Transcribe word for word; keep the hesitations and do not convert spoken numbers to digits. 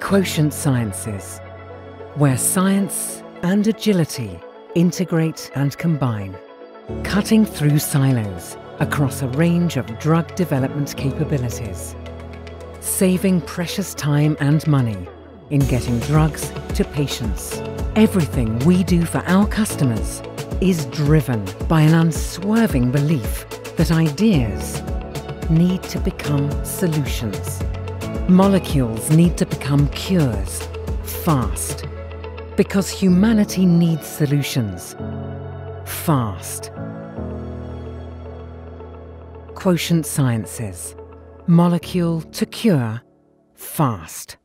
Quotient Sciences, where science and agility integrate and combine, cutting through silos across a range of drug development capabilities, saving precious time and money in getting drugs to patients. Everything we do for our customers is driven by an unswerving belief that ideas need to become solutions. Molecules need to become cures fast, because humanity needs solutions fast. Quotient Sciences, molecule to cure fast.